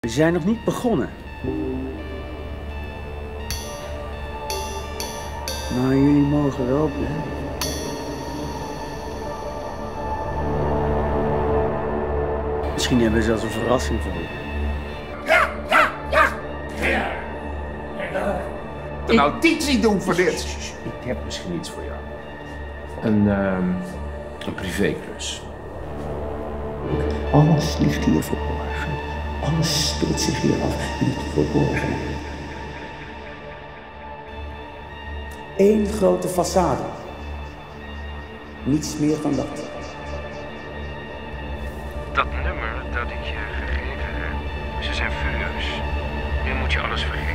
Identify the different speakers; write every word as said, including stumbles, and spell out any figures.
Speaker 1: We zijn nog niet begonnen. Maar jullie mogen wel blijven. Misschien hebben we zelfs een verrassing voor je.
Speaker 2: Ja, ja, ja! Ja. Een auditie doen voor dit.
Speaker 1: Ik heb misschien iets voor jou.
Speaker 2: Een, um, een privéklus.
Speaker 3: Alles ligt hier verborgen. Alles speelt zich hier af in het verborgen.
Speaker 1: Eén grote façade. Niets meer dan dat.
Speaker 4: Dat nummer dat ik je gegeven heb, ze zijn furieus. Nu moet je alles vergeten.